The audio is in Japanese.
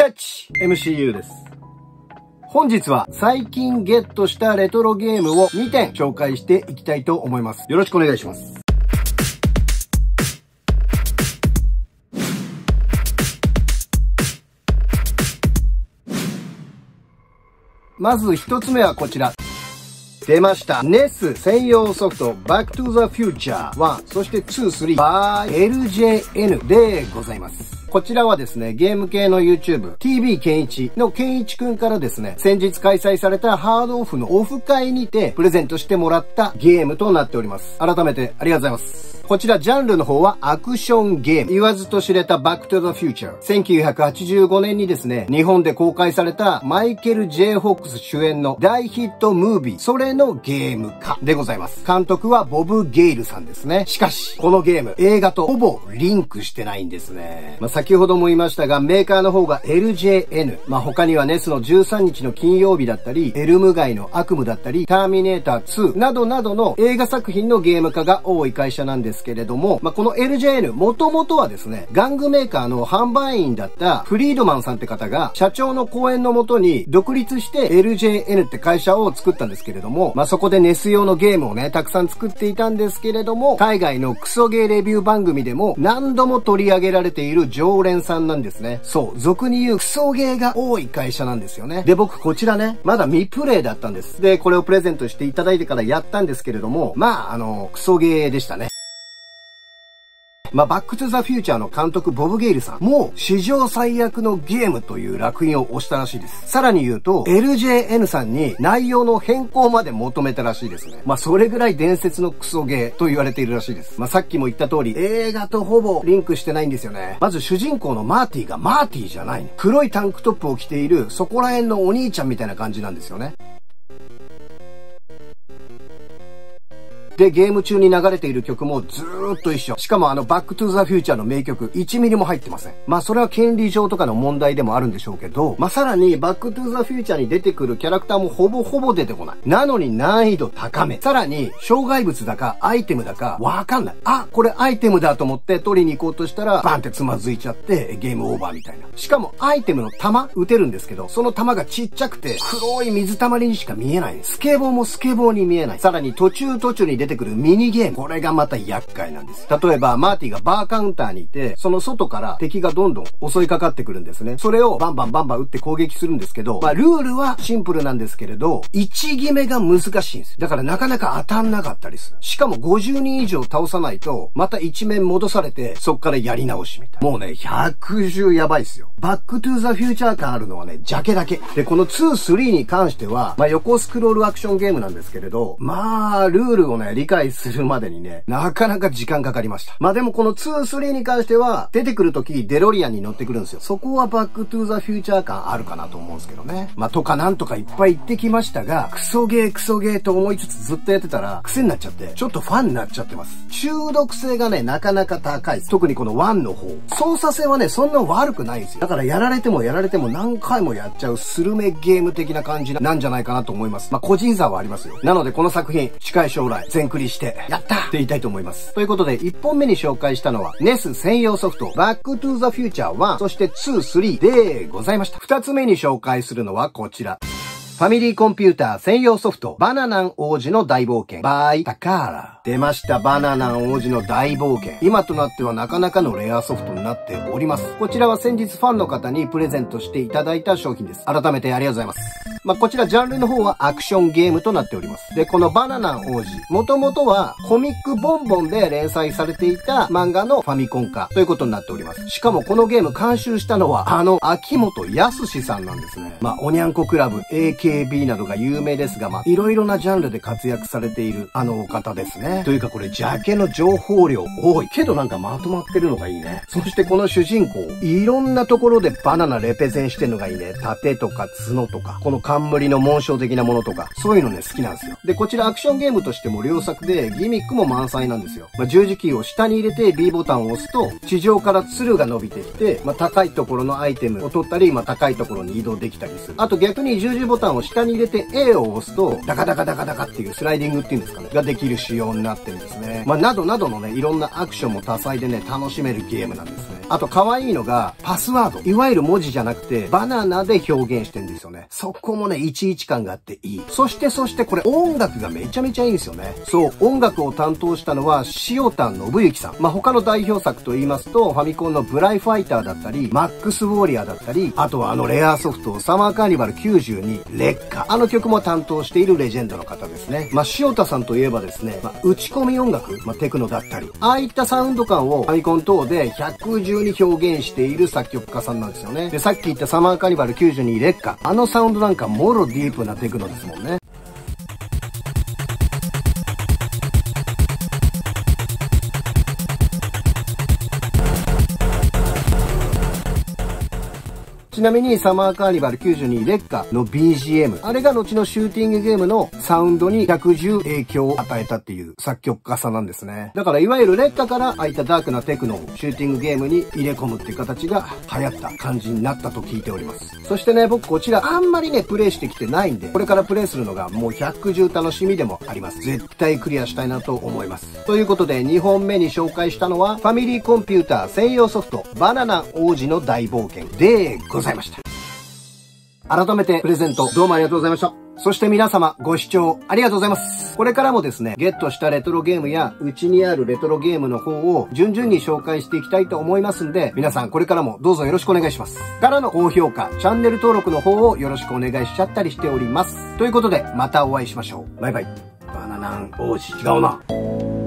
ッチ MCU です。本日は最近ゲットしたレトロゲームを2点紹介していきたいと思います。よろしくお願いします。まず一つ目はこちら。出ました。NES 専用ソフト Back to the Future 1、そして2、3 by LJN でございます。こちらはですね、ゲーム系の YouTube、TV ケンイチのケンイチくんからですね、先日開催されたハードオフのオフ会にてプレゼントしてもらったゲームとなっております。改めてありがとうございます。こちらジャンルの方はアクションゲーム。言わずと知れた Back to the Future。1985年にですね、日本で公開されたマイケル・J・フォックス主演の大ヒットムービー、それのゲーム化でございます。監督はボブ・ゲイルさんですね。しかし、このゲーム、映画とほぼリンクしてないんですね。先ほども言いましたが、メーカーの方が LJN。他には NES の13日の金曜日だったり、エルム街の悪夢だったり、ターミネーター2などなどの映画作品のゲーム化が多い会社なんですけれども、この LJN、もともとはですね、玩具メーカーの販売員だったフリードマンさんって方が、社長の講演のもとに独立して LJN って会社を作ったんですけれども、そこで NES 用のゲームをね、たくさん作っていたんですけれども、海外のクソゲーレビュー番組でも何度も取り上げられている常連さんなんですね。そう、俗に言うクソゲーが多い会社なんですよね。で、僕こちらね、まだ未プレイだったんです。で、これをプレゼントしていただいてからやったんですけれども、クソゲーでしたね。バックトゥザフューチャーの監督ボブ・ゲイルさんも史上最悪のゲームという烙印を押したらしいです。さらに言うと LJN さんに内容の変更まで求めたらしいですね。それぐらい伝説のクソゲーと言われているらしいです。さっきも言った通り映画とほぼリンクしてないんですよね。まず主人公のマーティがマーティじゃない、黒いタンクトップを着ているそこら辺のお兄ちゃんみたいな感じなんですよね。で、ゲーム中に流れている曲もずーっと一緒。しかもバックトゥザフューチャーの名曲、1ミリも入ってません。それは権利上とかの問題でもあるんでしょうけど、さらに、バックトゥザフューチャーに出てくるキャラクターもほぼほぼ出てこない。なのに難易度高め。さらに、障害物だか、アイテムだか、わかんない。これアイテムだと思って取りに行こうとしたら、バンってつまずいちゃって、ゲームオーバーみたいな。しかも、アイテムの弾、撃てるんですけど、その弾がちっちゃくて、黒い水たまりにしか見えない。スケボーもスケボーに見えない。さらに、途中に出てくるミニゲーム。これがまた厄介なんです。例えば、マーティがバーカウンターにいて、その外から敵がどんどん襲いかかってくるんですね。それをバンバン撃って攻撃するんですけど、ルールはシンプルなんですけれど、1決めが難しいんです。だからなかなか当たんなかったりする。しかも50人以上倒さないと、また一面戻されて、そっからやり直しみたいな。もうね、110やばいっすよ。バックトゥーザフューチャー感あるのはね、ジャケだけ。で、この2、3に関しては、横スクロールアクションゲームなんですけれど、ルールをね、理解するまでにね、なかなか時間かかりました。でもこの2、3に関しては、出てくるときデロリアンに乗ってくるんですよ。そこはバックトゥーザフューチャー感あるかなと思うんですけどね。とかなんとかいっぱい言ってきましたが、クソゲーと思いつつずっとやってたら、癖になっちゃって、ちょっとファンになっちゃってます。中毒性がね、なかなか高いです。特にこの1の方。操作性はね、そんな悪くないんですよ。だからやられても何回もやっちゃうスルメゲーム的な感じなんじゃないかなと思います。個人差はありますよ。なのでこの作品、近い将来、全クリして、やったって言いたいと思います。ということで、1本目に紹介したのは、NES 専用ソフト、Back to the Future 1、そして2、3でございました。2つ目に紹介するのはこちら。ファミリーコンピューター専用ソフト、バナナン王子の大冒険 by タカーラ。出ました、バナナン王子の大冒険。今となってはなかなかのレアソフトになっております。こちらは先日ファンの方にプレゼントしていただいた商品です。改めてありがとうございます。こちらジャンルの方はアクションゲームとなっております。で、このバナナン王子、もともとはコミックボンボンで連載されていた漫画のファミコン化ということになっております。しかもこのゲーム監修したのは秋元康さんなんですね。おにゃんこクラブ、AKB などが有名ですが、いろいろなジャンルで活躍されているお方ですね。というかこれジャケの情報量多いけどなんかまとまってるのがいいね。そしてこの主人公、いろんなところでバナナレペゼンしてるのがいいね。盾とか角とか、この冠の紋章的なものとか、そういうのね好きなんですよ。で、こちらアクションゲームとしても良作でギミックも満載なんですよ。十字キーを下に入れて B ボタンを押すと、地上から鶴が伸びてきて、高いところのアイテムを取ったり、高いところに移動できたりする。あと逆に十字ボタンを下に入れて A を押すと、ダカダカダカダカっていうスライディングっていうんですかね、ができる仕様になってるんですね。などなどのね、いろんなアクションも多彩でね、楽しめるゲームなんですね。 あと可愛いのが、パスワード。いわゆる文字じゃなくて、バナナで表現してんですよね。そこもね、11感があっていい。そしてこれ音楽がめちゃめちゃいいんですよね。そう、音楽を担当したのは、塩田信之さん。他の代表作と言いますと、ファミコンのブライファイターだったり、マックスウォリアーだったり、あとはレアソフト、サマーカーニバル92、劣化。曲も担当しているレジェンドの方ですね。塩田さんといえばですね、打ち込み音楽、テクノだったり、ああいったサウンド感をファミコン等で110に表現している作曲家さんなんですよね。で、さっき言ったサマーカーニバル92劣化。サウンドなんかもろディープなテクノですもんね。ちなみにサマーカーニバル92劣化の BGM、あれが後のシューティングゲームのサウンドに110影響を与えたっていう作曲家さんなんですね。だからいわゆる劣化からああいったダークなテクノをシューティングゲームに入れ込むっていう形が流行った感じになったと聞いております。そしてね、僕こちらあんまりね、プレイしてきてないんで、これからプレイするのがもう110楽しみでもあります。絶対クリアしたいなと思います。ということで2本目に紹介したのはファミリーコンピューター専用ソフトバナナ王子の大冒険でございました。改めてプレゼントどうもありがとうございました。そして皆様ご視聴ありがとうございます。これからもですね、ゲットしたレトロゲームやうちにあるレトロゲームの方を順々に紹介していきたいと思いますんで、皆さんこれからもどうぞよろしくお願いします。からの高評価、チャンネル登録の方をよろしくお願いしちゃったりしております。ということでまたお会いしましょう。バイバイ。バナナン王子違うな。